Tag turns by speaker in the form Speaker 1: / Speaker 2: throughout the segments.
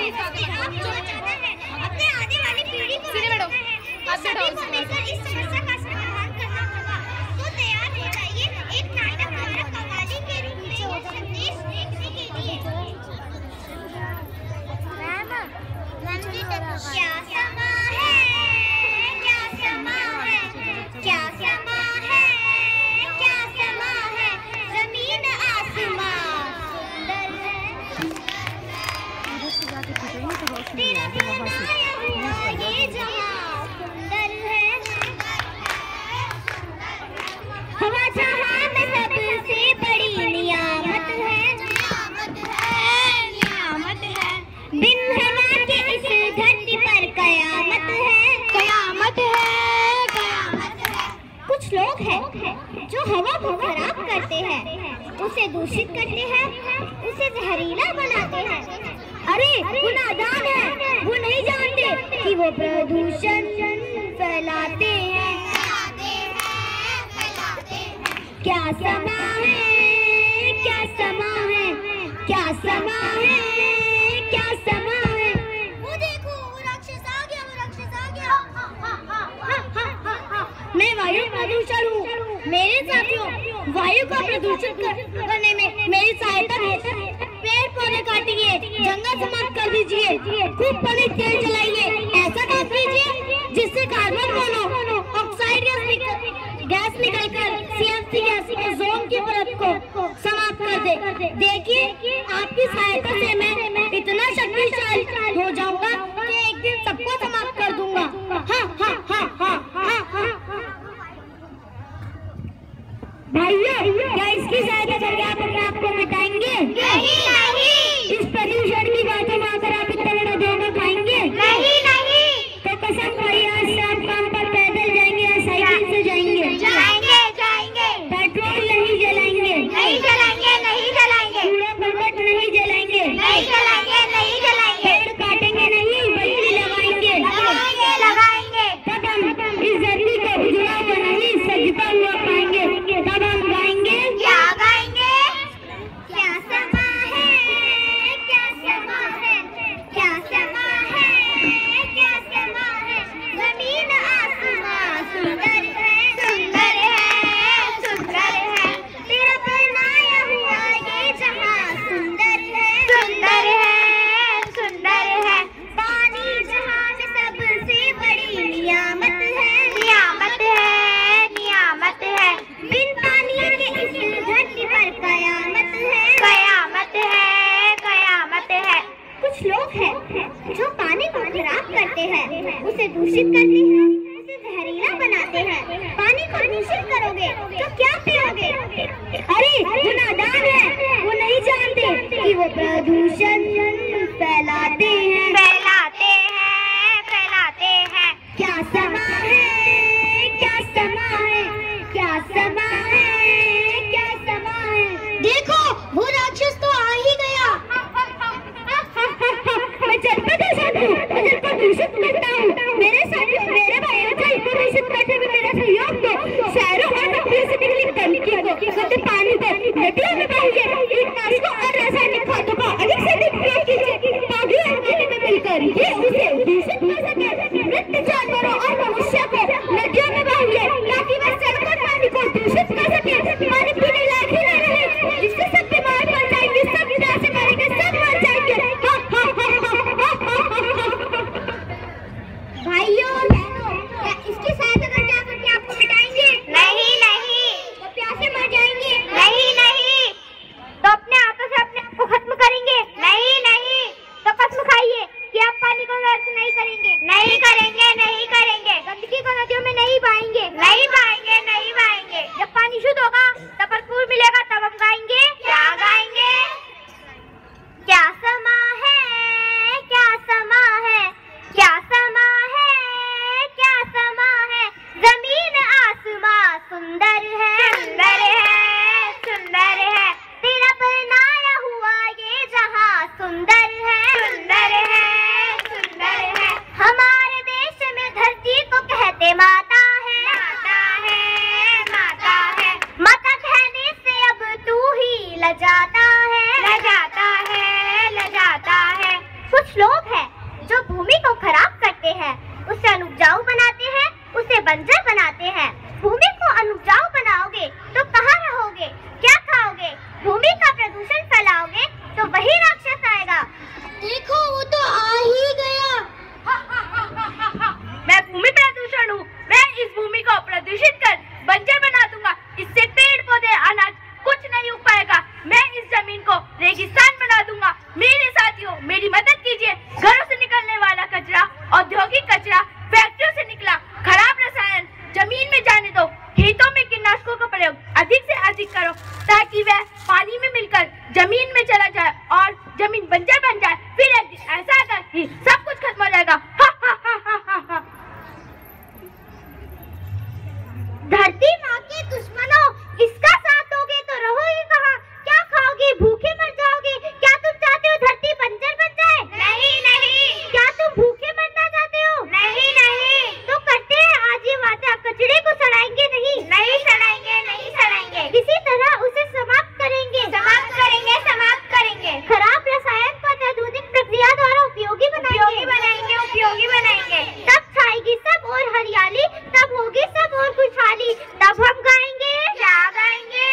Speaker 1: अपने आने वाली पीढ़ी को इस समस्या का समाधान करना होगा। तो तैयार हो जाइए एक नाटक द्वारा कव्वाली के रूप में यह संदेश देखने के लिए। क्या समा है, क्या समा है, क्या समा है, क्या समा है, जमीन आसमां सुंदर है, तेरा बनाया हुआ ये जहां सुंदर है, हवा जहां में सबसे बड़ी नियामत है, नियामत है, बिन हवा के इस धरती पर कयामत है, कयामत है, कयामत है। कुछ लोग हैं जो हवा को खराब करते हैं, उसे दूषित करते हैं, उसे जहरीला बनाते हैं। अरे वो नादान है, वो नहीं जानते कि वो प्रदूषण फैलाते हैं। क्या समा है, क्या समा है, क्या समा है, क्या समा है। वो देखो वो राक्षस आ गया, वो राक्षस आ गया। मैं वायु प्रदूषण हूँ। मेरे साथियों, वायु को प्रदूषित करने में मेरी सहायता कीजिए। पेड़ पौधे काटिए, जंगल समाप्त कर दीजिए, खूब पनिक तेल जलाइए। ऐसा काम कीजिए जिससे कार्बन मोनोऑक्साइड गैस निकलकर CFC गैस ओजोन की परत को समाप्त कर दे। देखिए आपकी सहायता से मैं इतना शक्तिशाली हो जाऊंगा कि एक दिन सबको समाप्त कर दूंगा। भाइयों, क्या इसकी सहायता करके आप अपने आप को मिटाएंगे? नहीं नहीं। इस प्रदूषण की बातों में आकर आप इतना बड़ा धोखा खाएंगे? नहीं नहीं। तो कसम खाइए आज से आप काम पर पैदल जाएंगे या साइकिल से जाएंगे? जाएंगे जाएंगे। पेट्रोल नहीं जलाएंगे? नहीं जलाएंगे, नहीं जलाएंगे। कूड़ा करकट नहीं जलाएंगे? नहीं जलाएंगे, नहीं जलाएंगे। पेड़ काटेंगे नहीं, बल्कि लगाएंगे? लगाएंगे, लगाएंगे। तब हम इस धरती को उजड़ा हुआ नहीं, सजता हुआ पाएंगे। तब हम गाएंगे, क्या गाएंगे? क्या समा है, क्या समा है, क्या समा है, क्या समा है, जमीन आसमां सुंदर है, सुंदर है, सुंदर है, तेरा बनाया हुआ ये जहां सुंदर है, सुंदर है, सुंदर है, पानी जहां में सबसे बड़ी नियामत है, नियामत है, नियामत है, बिन पानी के इस धरती पर कयामत है, कयामत है, कयामत है। कुछ लोग हैं जो पानी को खराब करते हैं, उसे दूषित करते हैं, उसे जहरीला बनाते हैं। पानी को दूषित करोगे तो क्या पियोगे? अरे वो नादान है, वो नहीं जानते कि वो प्रदूषण फैलाते हैं, फैलाते हैं, फैलाते हैं। क्या समा है, क्या समा है, क्या समा है, क्या समा है। देखो वो राक्षस तो आ ही गया। मैं जनपद दूषित करता हूँ। मेरे साथियों, मेरे भाइयों को दूषित करने में मेरा सहयोग दो। शहरों और नदियों से निकली गंदगी को, शुद्ध पानी को नदियों में बहाइए। कीटनाशकों और रासायनिक खादों का अधिक से अधिक प्रयोग कीजिए ताकि नदी में मिलकर ये उसे दूषित कर सके। मृत जानवरों और मनुष्य को नदियों में बहाइए ताकि वह सड़कों पानी को दूषित कर सके। पानी पीने लायक ही न रहे, जिससे सब बीमार पड़ जाएंगे, सब विनाश से मरेंगे, सब मर जाएंगे। भाइयों और बहनों, क्या इसकी सहायता करके आप अपने आप को मिटाएंगे? नहीं नहीं। तो प्यासे मर जाएंगे? नहीं नहीं। तो अपने हाथों से अपने आप को खत्म करेंगे? नहीं नहीं। तो कसम खाइए कि आप पानी को कुछ लोग हैं जो भूमि को खराब करते हैं, उसे अनुपजाऊ बनाते हैं, उसे बंजर बनाते हैं। भूमि को अनुपजाऊ बनाओगे तो कहाँ रहोगे, क्या खाओगे? भूमि का प्रदूषण फैलाओगे तो वही राक्षस आएगा।
Speaker 2: देखो वो तो आ ही गया।
Speaker 3: मैं भूमि प्रदूषण हूँ। मैं इस भूमि को प्रदूषित कर बंजर बना दूंगा। इससे पेड़ पौधे अनाज कुछ नहीं उग पाएगा। मैं इस जमीन को रेगिस्तान बना दूंगा। मेरे साथियों, मेरी मदद कीजिए। घरों से निकलने वाला कचरा, औद्योगिक कचरा, फैक्ट्रियों से निकला खराब रसायन जमीन में जाने दो। खेतों में कीटनाशकों का प्रयोग अधिक से अधिक करो ताकि वह पानी में मिलकर जमीन में चला जाए और जमीन बंजर बन जाए। फिर एक दिन ऐसा आएगा कि सब कुछ खत्म हो जाएगा।
Speaker 1: धरती माँ के दुश्मनों, इसका साथ दोगे तो रहोगे कहाँ? क्या खाओगे? भूखे मर जाओगे। क्या तुम चाहते हो धरती बंजर बन जाए?
Speaker 2: नहीं नहीं।
Speaker 1: क्या तुम भूखे मरना चाहते हो?
Speaker 2: नहीं नहीं।
Speaker 1: तो करते हैं आज ये वादा, कचरे को सड़ाएंगे नहीं।
Speaker 2: नहीं सड़ाएंगे, नहीं सड़ाएंगे।
Speaker 1: इसी तरह उसे समाप्त करेंगे।
Speaker 2: समाप्त करेंगे, समाप्त करेंगे।
Speaker 1: खराब रसायन को आधुनिक प्रक्रिया द्वारा उपयोगी बनाएंगे।
Speaker 2: उपयोगी बनाएंगे।
Speaker 1: तब छाएगी सब और हरियाली, तब होगी सब और खुशहाली। तब हम गाएंगे,
Speaker 2: क्या गाएंगे?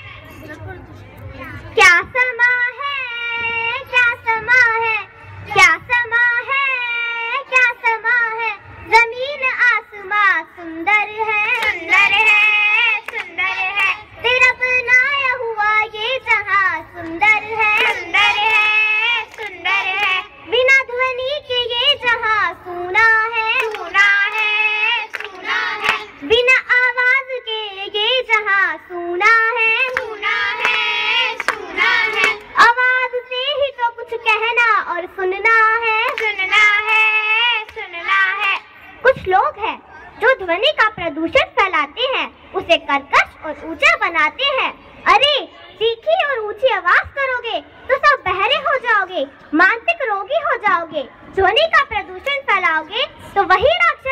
Speaker 1: क्या समा है, क्या समा है, क्या समा है, क्या समा है। जमीन आसमां सुंदर है,
Speaker 2: सुंदर है, सुंदर है।
Speaker 1: तेरा बनाया हुआ ये जहां सुंदर है,
Speaker 2: सुंदर है, सुंदर है।
Speaker 1: बिना ध्वनि के ये जहां सूना है,
Speaker 2: सुना है, सुना है।
Speaker 1: बिना आवाज के ये जहां सूना है,
Speaker 2: सुना है, सुना है।
Speaker 1: आवाज से ही तो कुछ कहना और सुनना है,
Speaker 2: सुनना है, सुनना है।
Speaker 1: कुछ लोग हैं जो ध्वनि का प्रदूषण फैलाते हैं, उसे कर्कश और ऊंचा बनाते हैं। अरे तीखी और ऊंची आवाज करोगे तो सब बहरे हो जाओगे, मानसिक रोगी हो जाओगे। ध्वनि का प्रदूषण फैलाओगे तो वही राक्षस